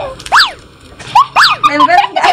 Nempel enggak?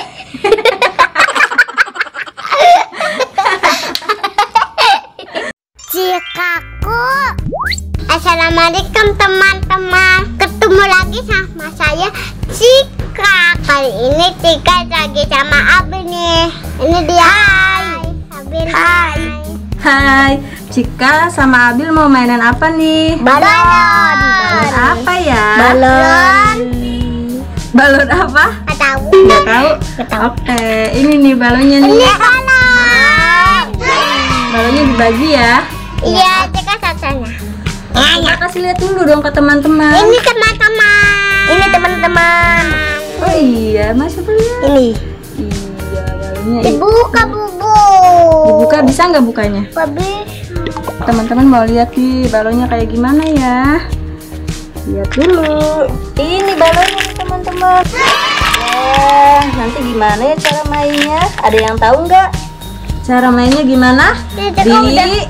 Cikaku. Assalamualaikum teman-teman. Ketemu lagi sama saya Cika. Kali ini Cika lagi sama Abil nih. Ini dia. Hai Abil. Hai. Hai, Cika sama Abil mau mainan apa nih? Balon. Balon apa ya? Balon. Balon apa? Nggak tahu. Nggak tahu? Oke, ini nih balonnya nih. Ini balon. Balonnya dibagi ya. Iya, Cika satunya. Kita kasih lihat dulu dong ke teman-teman. Ini teman-teman. Ini teman-teman. Oh iya, masuk dulu ya. Ini. Iya, balonnya. Dibuka bubu. Dibuka bisa nggak bukanya? Habis. Teman-teman mau lihat nih balonnya kayak gimana ya? Lihat dulu. Ini balonnya nih teman-teman. Nanti gimana ya cara mainnya? Ada yang tahu nggak? Cara mainnya gimana? Ditiup.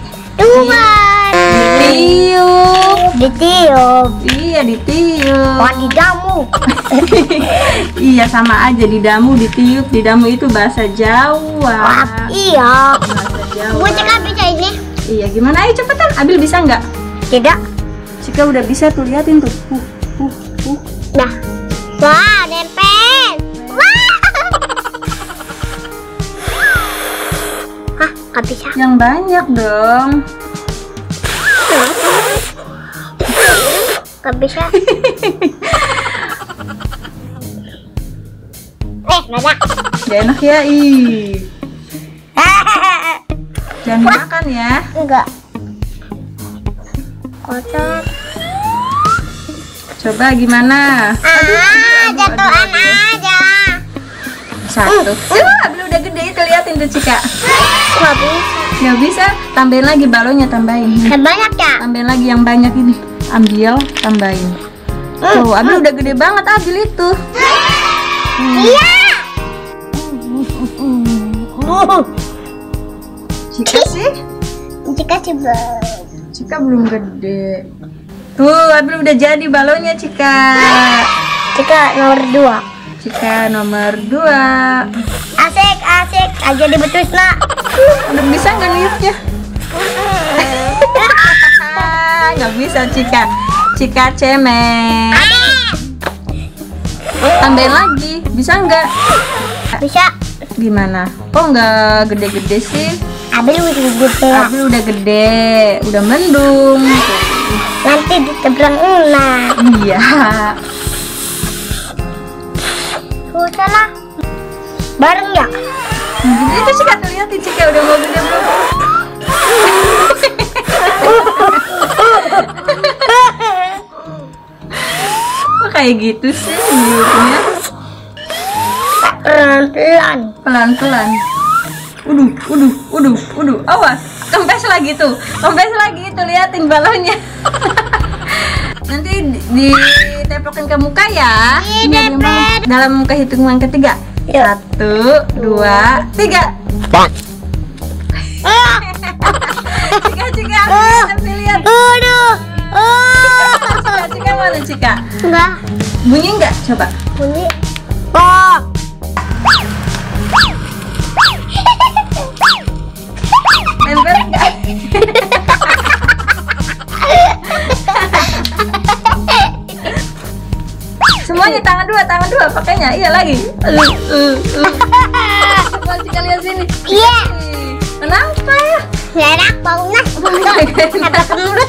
Ditiup. Iya, ditiup. Wadidamu. Iya, sama aja didamu, ditiup. Didamu itu bahasa Jawa. Iya. Bahasa Jawa. Bu Cika bisa ini? Iya, gimana? Ayo cepetan. Abil bisa nggak? Tidak. Cika udah bisa tuh, liatin tuh. Nah. Wah, nempel. Wah. Hah, nggak bisa. Yang banyak dong. Nggak bisa. Nggak ada. Gak enak ya, ih. Jangan makan ya. Enggak. Kotor. Coba gimana? Jatuhan aja. Satu. Abil udah gede itu, liatin tuh Cika. Nggak bisa. Gak bisa, tambahin lagi balonnya, tambahin. Yang banyak ya? Tambahin lagi yang banyak ini. Ambil, tambahin. Tuh, Abil udah gede banget Abil itu. Iya. Cika sih? Cika coba. Cika belum gede. Tuh, Abil udah jadi balonnya Cika. Cika nomor 2. Cika nomor 2. Asik aja dibetus nak. Udah bisa nggak niupnya? Nggak bisa Cika. Cika cemen. Tambahin lagi, bisa nggak? Bisa. Gimana? Kok nggak gede-gede sih? Abil udah gede. Abil udah gede, udah mendung. Nanti ditebrang enak. Iya. Susah lah. Bareng ya? Itu Cika tuh, lihat Cika udah mau gede belum? Kok kayak gitu sih niupnya? Pelan-pelan. Uduh. Awas, kempes lagi tuh. Liatin balonnya. Nanti diteplokin ke muka ya. Iya, Dalam kehitungan ketiga. 1, 2, 3. Cika, lihat. Cika mana Cika? Enggak. Bunyi enggak? Coba. Bunyi. Kok. Nempel enggak? Semuanya tangan dua pakainya. Iya lagi. Coba Cika lihat sini. Iya. Kenapa ya? Enak baunya. Ada kemur.